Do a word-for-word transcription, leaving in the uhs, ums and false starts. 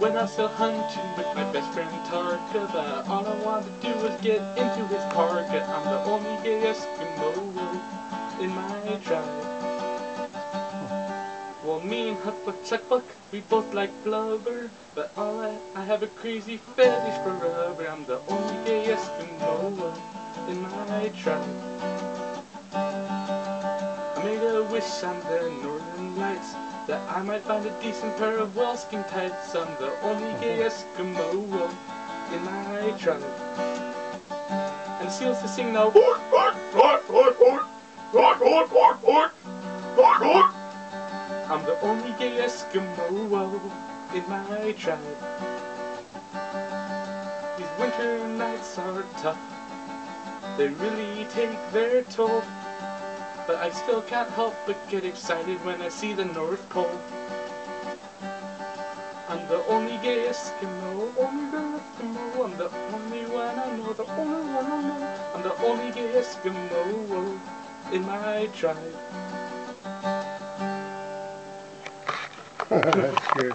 went out still hunting with my best friend Tarka, but all I wanted to do was get into his parka. I'm the only gay Eskimo in my tribe. Well, me and Huckbuck Suckbuck, we both like blubber, but all I, I have a crazy fetish for rubber. I'm the only gay Eskimo in my tribe. I made a wish on the northern lights that I might find a decent pair of walskin tights. I'm the only gay Eskimo in my tribe. And seals to sing now. I'm the only gay Eskimo in my tribe. These winter nights are tough, they really take their toll, but I still can't help but get excited when I see the North Pole. I'm the only gay Eskimo, only gay Eskimo. I'm the only one I know, the only one I know. I'm the only gay Eskimo in my tribe. That's good.